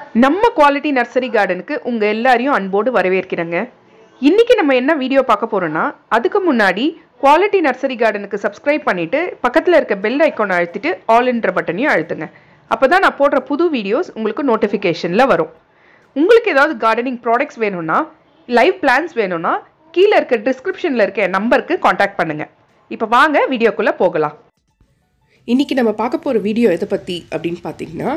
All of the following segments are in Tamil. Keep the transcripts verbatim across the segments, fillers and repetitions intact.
நம்ம குவாலிட்டி நர்சரி கார்டனுக்கு உங்க எல்லாரையும் அன்போடு வரவேற்கிறேங்க. இன்னைக்கு நம்ம என்ன வீடியோ பார்க்க போறோம்னா, அதுக்கு முன்னாடி குவாலிட்டி நர்சரி கார்டனுக்கு சப்ஸ்கிரைப் பண்ணிட்டு பக்கத்துல இருக்க பெல் ஐகான் அழுத்திட்டு ஆல் என்ற பட்டனையும் அழுத்துங்க. அப்பதான் நான் போடுற புது வீடியோஸ் உங்களுக்கு நோட்டிஃபிகேஷன்ல வரும். உங்களுக்கு ஏதாவது கார்டனிங் ப்ராடக்ட்ஸ் வேணும்னா, லைவ் பிளான்ஸ் வேணும்னா கீழே இருக்க டிஸ்கிரிப்ஷன்ல இருக்க நம்பருக்கு காண்டாக்ட் பண்ணுங்க. இப்போ வாங்க வீடியோக்குள்ள போகலாம். இன்றைக்கி நம்ம பார்க்க போகிற வீடியோ எதை பற்றி அப்படின்னு பார்த்தீங்கன்னா,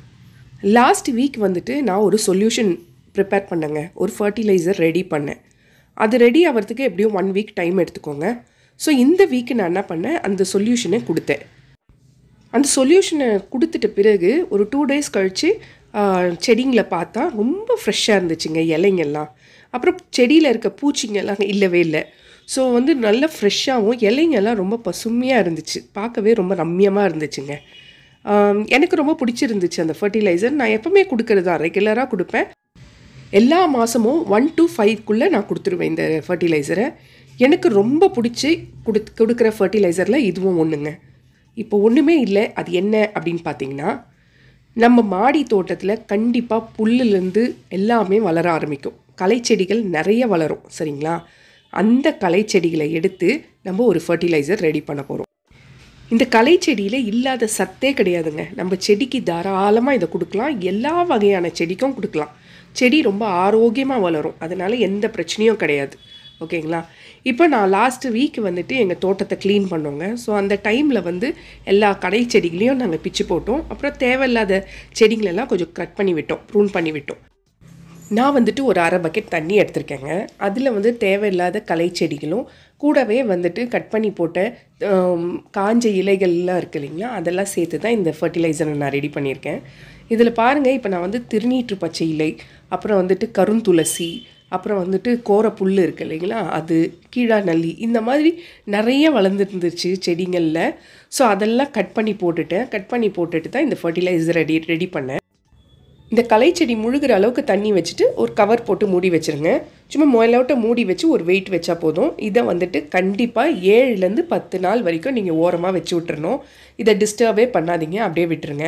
லாஸ்ட் வீக் வந்துட்டு நான் ஒரு சொல்யூஷன் ப்ரிப்பேர் பண்ணேங்க. ஒரு ஃபர்டிலைசர் ரெடி பண்ணேன். அது ரெடி ஆகிறதுக்கு எப்படியும் ஒன் வீக் டைம் எடுத்துக்கோங்க. ஸோ இந்த வீக்கு நான் என்ன பண்ணேன், அந்த சொல்யூஷனை கொடுத்தேன். அந்த சொல்யூஷனை கொடுத்துட்ட பிறகு ஒரு டூ டேஸ் கழித்து செடிங்களை பார்த்தா ரொம்ப ஃப்ரெஷ்ஷாக இருந்துச்சுங்க இலைங்கெல்லாம். அப்புறம் செடியில் இருக்க பூச்சிங்கெல்லாம் இல்லவே இல்லை. ஸோ வந்து நல்ல ஃப்ரெஷ்ஷாகவும் இலைங்கெல்லாம் ரொம்ப பசுமையாக இருந்துச்சு. பார்க்கவே ரொம்ப ரம்மியமாக இருந்துச்சுங்க. எனக்கு ரொம்ப பிடிச்சிருந்துச்சு அந்த ஃபர்டிலைசர். நான் எப்போவுமே கொடுக்குறது தான், ரெகுலராக கொடுப்பேன். எல்லா மாதமும் ஒன் டு ஃபைவ்க்குள்ளே நான் கொடுத்துருவேன் இந்த ஃபர்டிலைசரை. எனக்கு ரொம்ப பிடிச்சி கொடு கொடுக்குற ஃபர்டிலைசரில் இதுவும் ஒன்றுங்க. இப்போ ஒன்றுமே இல்லை. அது என்ன அப்படின்னு பார்த்தீங்கன்னா, நம்ம மாடி தோட்டத்தில் கண்டிப்பாக புல்லுலேருந்து எல்லாமே வளர ஆரம்பிக்கும். களைச்செடிகள் நிறைய வளரும், சரிங்களா? அந்த களைச்செடிகளை எடுத்து நம்ம ஒரு ஃபர்டிலைசர் ரெடி பண்ண போகிறோம். இந்த களைச்செடியில் இல்லாத சத்தே கிடையாதுங்க. நம்ம செடிக்கு தாராளமாக இதை கொடுக்கலாம். எல்லா வகையான செடிக்கும் கொடுக்கலாம். செடி ரொம்ப ஆரோக்கியமாக வளரும். அதனால் எந்த பிரச்சனையும் கிடையாது. ஓகேங்களா? இப்போ நான் லாஸ்ட் வீக் வந்துட்டு எங்கள் தோட்டத்தை க்ளீன் பண்ணோங்க. ஸோ அந்த டைமில் வந்து எல்லா கடை செடிகளையும் நாங்கள் பிச்சு போட்டோம். அப்புறம் தேவையில்லாத செடிங்களெல்லாம் கொஞ்சம் கட் பண்ணி விட்டோம், ப்ரூன் பண்ணி விட்டோம். நான் வந்துட்டு ஒரு அரை பக்கெட் தண்ணி எடுத்திருக்கேங்க. அதில் வந்து தேவையில்லாத களை செடிகளும் கூடவே வந்துட்டு கட் பண்ணி போட்ட காஞ்ச இலைகள்லாம் இருக்குது இல்லைங்களா, அதெல்லாம் சேர்த்து தான் இந்த ஃபர்டிலைசரை நான் ரெடி பண்ணியிருக்கேன். இதில் பாருங்கள், இப்போ நான் வந்து திருநீற்று பச்சை இலை, அப்புறம் வந்துட்டு கருந்துளசி, அப்புறம் வந்துட்டு கோர புல் இருக்குது இல்லைங்களா, அது கீழா நல்லி, இந்த மாதிரி நிறைய வளர்ந்துருந்துச்சு செடிங்களில். ஸோ அதெல்லாம் கட் பண்ணி போட்டுட்டேன். கட் பண்ணி போட்டுட்டு தான் இந்த ஃபர்டிலைசர் ரெடி ரெடி பண்ணேன். இந்த களைச்செடி முழுகிற அளவுக்கு தண்ணி வச்சுட்டு ஒரு கவர் போட்டு மூடி வச்சுருங்க. சும்மா முதலோட்ட மூடி வச்சு ஒரு வெயிட் வச்சா போதும். இதை வந்துட்டு கண்டிப்பாக ஏழுலேருந்து பத்து நாள் வரைக்கும் நீங்கள் ஓரமாக வச்சு விட்டுறணும். இதை டிஸ்டர்பே பண்ணாதீங்க, அப்படியே விட்டுருங்க.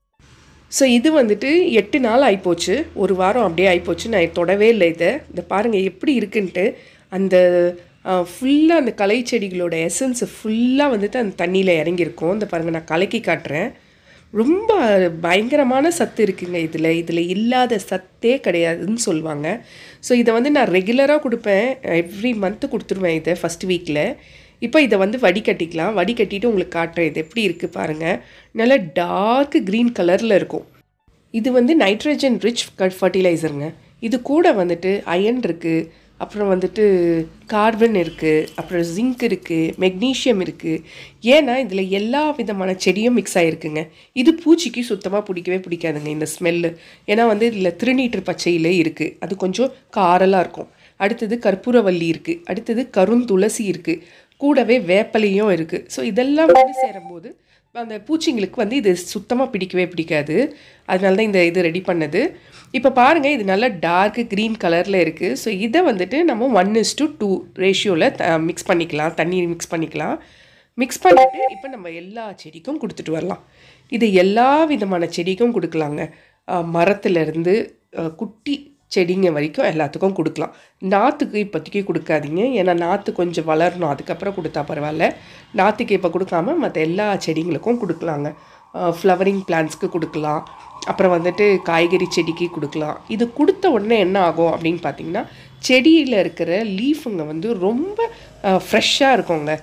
ஸோ இது வந்துட்டு எட்டு நாள் ஆகிப்போச்சு, ஒரு வாரம் அப்படியே ஆகிப்போச்சு. நான் தொடவே இல்லை இதை. இதை பாருங்கள் எப்படி இருக்குன்ட்டு. அந்த ஃபுல்லாக அந்த களைச்செடிகளோட எசன்ஸு ஃபுல்லாக வந்துட்டு அந்த தண்ணியில் இறங்கியிருக்கும். இந்த பாருங்கள், நான் கலக்கி காட்டுறேன். ரொம்ப பயங்கரமான சத்து இருக்குங்க இதில். இதில் இல்லாத சத்தே கிடையாதுன்னு சொல்லுவாங்க. ஸோ இதை வந்து நான் ரெகுலராக கொடுப்பேன். எவ்ரி மந்த்து கொடுத்துருவேன் இதை ஃபஸ்ட் வீக்கில். இப்போ இதை வந்து வடிகட்டிக்கலாம். வடிகட்டிட்டு உங்களுக்கு காட்டுறேன் இது எப்படி இருக்குது பாருங்கள். நல்லா டார்க் க்ரீன் கலரில் இருக்கும். இது வந்து நைட்ரஜன் ரிச் ஃபர்டிலைசருங்க. இது கூட வந்துட்டு அயன் இருக்குது, அப்புறம் வந்துட்டு கார்பன் இருக்குது, அப்புறம் ஜிங்க் இருக்குது, மெக்னீஷியம் இருக்குது. ஏன்னா இதில் எல்லா விதமான செடியும் மிக்ஸ் ஆகிருக்குங்க. இது பூச்சிக்கு சுத்தமாக பிடிக்கவே பிடிக்காதுங்க இந்த ஸ்மெல்லு. ஏன்னா வந்து இதில் திருநீற்று பச்சையிலே இருக்குது, அது கொஞ்சம் காரலாக இருக்கும். அடுத்தது கற்பூரவல்லி இருக்குது, அடுத்தது கருந்துளசி இருக்குது, கூடவே வேப்பலையும் இருக்குது. ஸோ இதெல்லாம் வந்து சேரும்போது அந்த பூச்சிங்களுக்கு வந்து இது சுத்தமாக பிடிக்கவே பிடிக்காது. அதனால தான் இந்த இது ரெடி பண்ணது. இப்போ பாருங்கள், இது நல்லா டார்க் க்ரீன் கலரில் இருக்குது. ஸோ இதை வந்துட்டு நம்ம ஒன் இஸ் டு டூ ரேஷியோவில் த மிக்ஸ் பண்ணிக்கலாம், தண்ணி மிக்ஸ் பண்ணிக்கலாம். மிக்ஸ் பண்ணிவிட்டு இப்போ நம்ம எல்லா செடிக்கும் கொடுத்துட்டு வரலாம். இது எல்லா விதமான செடிக்கும் கொடுக்கலாங்க. மரத்துலேருந்து குட்டி செடிங்க வரைக்கும் எல்லாத்துக்கும் கொடுக்கலாம். நாற்றுக்கு இப்போதைக்கு கொடுக்காதீங்க, ஏன்னா நாற்று கொஞ்சம் வளரணும், அதுக்கப்புறம் கொடுத்தா பரவாயில்ல. நாற்றுக்கு இப்போ கொடுக்காம மற்ற எல்லா செடிங்களுக்கும் கொடுக்கலாங்க. ஃப்ளவரிங் பிளான்ட்ஸ்க்கு கொடுக்கலாம், அப்புறம் வந்துட்டு காய்கறி செடிக்கு கொடுக்கலாம். இது கொடுத்த உடனே என்ன ஆகும் அப்படின்னு பார்த்தீங்கன்னா, செடியில் இருக்கிற லீஃபுங்க வந்து ரொம்ப ஃப்ரெஷ்ஷாக இருக்குங்க.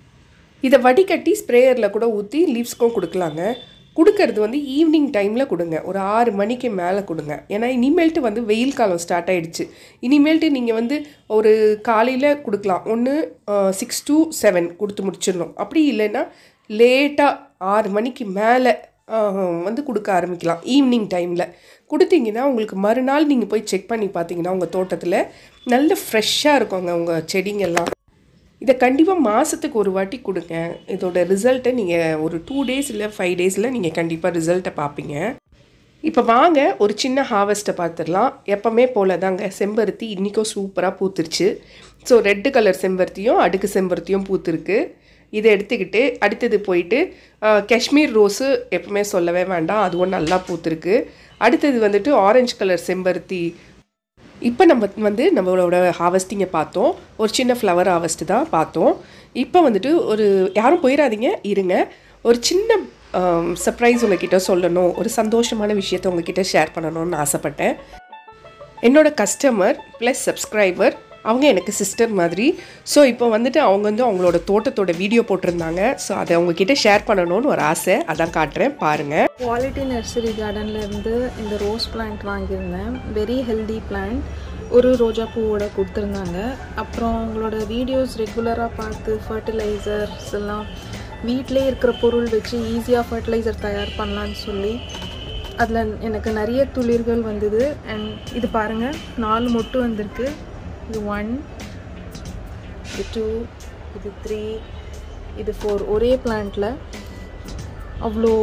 இதை வடிகட்டி ஸ்ப்ரேயரில் கூட ஊற்றி லீவ்ஸ்க்கும் கொடுக்கலாங்க. கொடுக்கறது வந்து ஈவினிங் டைமில் கொடுங்க, ஒரு ஆறு மணிக்கு மேலே கொடுங்க. ஏன்னா இனிமேல்ட்டு வந்து வெயில் காலம் ஸ்டார்ட் ஆகிடுச்சு. இனிமேல்ட்டு நீங்கள் வந்து ஒரு காலையில் கொடுக்கலாம், ஒன்று சிக்ஸ் டு செவன் கொடுத்து முடிச்சிடணும். அப்படி இல்லைன்னா லேட்டாக ஆறு மணிக்கு மேலே வந்து கொடுக்க ஆரம்பிக்கலாம். ஈவினிங் டைமில் கொடுத்தீங்கன்னா உங்களுக்கு மறுநாள் நீங்கள் போய் செக் பண்ணி பார்த்தீங்கன்னா உங்கள் தோட்டத்தில் நல்ல ஃப்ரெஷ்ஷாக இருக்குங்க உங்கள் செடிங்கெல்லாம். இதை கண்டிப்பாக மாதத்துக்கு ஒரு வாட்டி கொடுங்க. இதோட ரிசல்ட்டை நீங்கள் ஒரு டூ டேஸ் இல்லை ஃபைவ் டேஸில் நீங்கள் கண்டிப்பாக ரிசல்ட்டை பார்ப்பீங்க. இப்போ வாங்க ஒரு சின்ன ஹார்வெஸ்ட்டை பார்த்துடலாம். எப்போவுமே போல தாங்க, செம்பருத்தி இன்றைக்கும் சூப்பராக பூத்துருச்சு. ஸோ ரெட்டு கலர் செம்பருத்தியும் அடுக்கு செம்பருத்தியும் பூத்துருக்கு. இதை எடுத்துக்கிட்டு அடுத்தது போயிட்டு காஷ்மீர் ரோஸு எப்பவுமே சொல்லவே வேண்டாம், அதுவும் நல்லா பூத்துருக்கு. அடுத்தது வந்துட்டு ஆரஞ்சு கலர் செம்பருத்தி. இப்போ நம்ம வந்து நம்மளோட ஹார்வெஸ்டிங்கை பார்த்தோம். ஒரு சின்ன ஃப்ளவர் ஹார்வெஸ்ட் தான் பார்த்தோம். இப்போ வந்துட்டு ஒரு யாரும் போயிடாதீங்க, இருங்க. ஒரு சின்ன சர்ப்ரைஸ் உங்ககிட்ட சொல்லணும், ஒரு சந்தோஷமான விஷயத்தை உங்ககிட்ட ஷேர் பண்ணணும்னு ஆசைப்பட்டேன். என்னோட கஸ்டமர் ப்ளஸ் சப்ஸ்கிரைபர், அவங்க எனக்கு சிஸ்டர் மாதிரி. ஸோ இப்போ வந்துட்டு அவங்க வந்து அவங்களோட தோட்டத்தோட வீடியோ போட்டிருந்தாங்க. ஸோ அதை அவங்கக்கிட்ட ஷேர் பண்ணணும்னு ஒரு ஆசை, அதான் காட்டுறேன் பாருங்கள். குவாலிட்டி நர்சரி கார்டன்லேருந்து இந்த ரோஸ் பிளான்ட் வாங்கியிருந்தேன். Very healthy plant. ஒரு ரோஜா பூவோட கொடுத்துருந்தாங்க. அப்புறம் அவங்களோட வீடியோஸ் ரெகுலராக பார்த்து ஃபர்டிலைசர்ஸ் எல்லாம் வீட்டிலே இருக்கிற பொருள் வச்சு ஈஸியாக ஃபர்டிலைசர் தயார் பண்ணலான்னு சொல்லி அதில் எனக்கு நிறைய துளிர்கள் வந்தது. அண்ட் இது பாருங்கள், நாலு மொட்டு வந்திருக்கு. இது ஒன், இது டூ, இது த்ரீ, இது ஃபோர். ஒரே பிளான்ட்டில் அவ்வளோ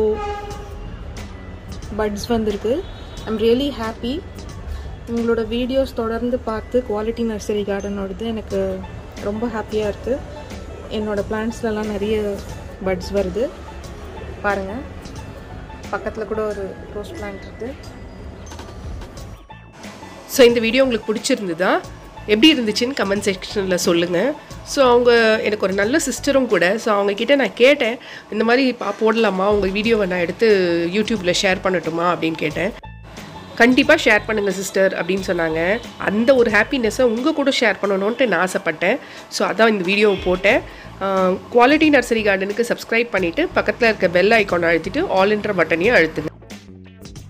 பட்ஸ் வந்திருக்கு. I'm really happy. உங்களோட வீடியோஸ் தொடர்ந்து பார்த்து குவாலிட்டி நர்சரி கார்டனோடது எனக்கு ரொம்ப ஹாப்பியாக இருக்குது. என்னோடய பிளான்ட்ஸ்லலாம் நிறைய பட்ஸ் வருது பாருங்கள். பக்கத்தில் கூட ஒரு ரோஸ் பிளான்ட் இருக்குது. ஸோ இந்த வீடியோ உங்களுக்கு பிடிச்சிருந்துதா, எப்படி இருந்துச்சுன்னு கமெண்ட் செக்ஷனில் சொல்லுங்கள். ஸோ அவங்க எனக்கு ஒரு நல்ல சிஸ்டரும் கூட. ஸோ அவங்கக்கிட்ட நான் கேட்டேன், இந்த மாதிரி பா போடலாமா, உங்கள் வீடியோவை நான் எடுத்து யூடியூப்பில் ஷேர் பண்ணட்டுமா அப்படின்னு கேட்டேன். கண்டிப்பாக ஷேர் பண்ணுங்கள் சிஸ்டர் அப்படின்னு சொன்னாங்க. அந்த ஒரு ஹாப்பினஸ்ஸை உங்கள் கூட ஷேர் பண்ணணுன்ட்டு நான் ஆசைப்பட்டேன். ஸோ அதான் இந்த வீடியோவை போட்டேன். குவாலிட்டி நர்சரி கார்டனுக்கு சப்ஸ்கிரைப் பண்ணிவிட்டு பக்கத்தில் இருக்க பெல் ஐக்கானை அழுத்திட்டு ஆல் என்ற பட்டனையும் அழுத்துங்க.